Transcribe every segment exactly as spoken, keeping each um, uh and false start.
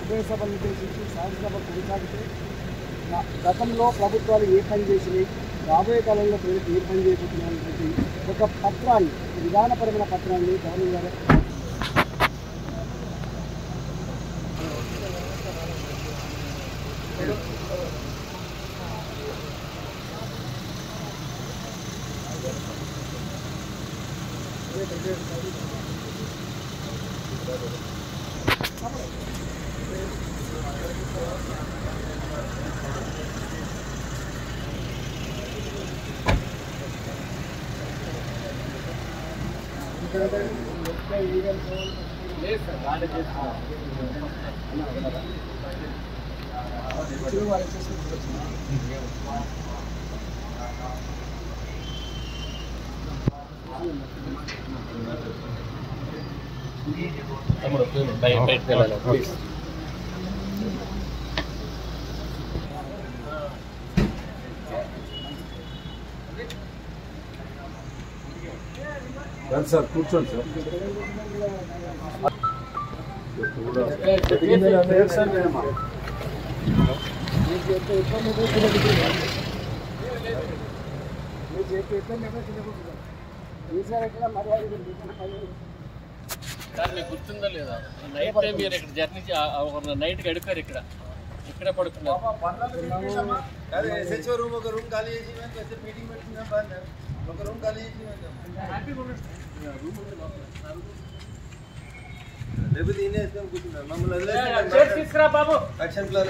ఉభయ సభలు ఉద్దేశించి శాసనసభ కొనసాగితే గతంలో ప్రభుత్వాలు ఏ పని చేసినాయి, రాబోయే కాలంలో ప్రజలకు ఏ పని చేయబోతున్నాయనేటువంటి ఒక పత్రాన్ని, విధానపరమైన పత్రాన్ని గవర్నర్ గారు సార్ కూర్చోండి సార్. సార్ మీకు గుర్తుందా లేదా, నైట్ టైం మీరు ఇక్కడ జర్నీ నైట్ గడిపారు, ఇక్కడ ఇక్కడే పడుకున్నారు. రూమ్ ఒక రూమ్ ఖాళీ చేసి మీటింగ్ పెట్టుకున్నాం, ఒక రూమ్ ఖాళీ చేసి లేకపోతే ఈయన వేసుకొని కూర్చున్నారు. మమ్మల్ని తీసుకురా బాబు. యాక్షన్ ప్లాన్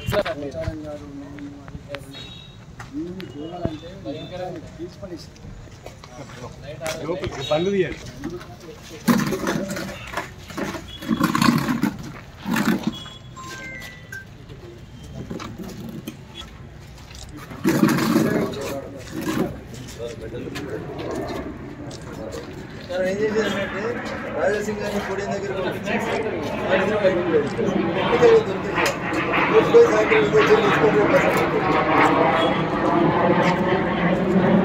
పనులు తీయండి. ఏం చేసేదంటే రాజాసింగ్ గారిని పొడి దగ్గర దొరికింది.